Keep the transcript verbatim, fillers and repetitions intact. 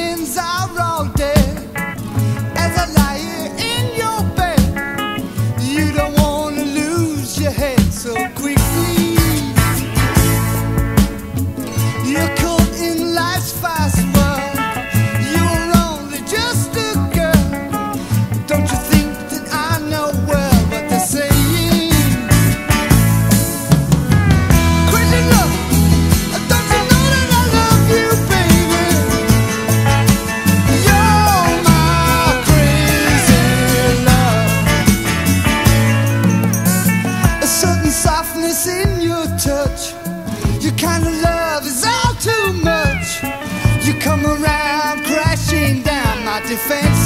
feelings are all dead. As I lie here in your bed, you don't want to lose your head so quickly. You're caught in life's fast world. You're only just a girl. Don't you think that I know well what they're saying? Crazy love, don't you know that I love you, baby? You're my crazy love. A certain softness in your touch. Your kind of love is all too much. You come around crashing down my defense.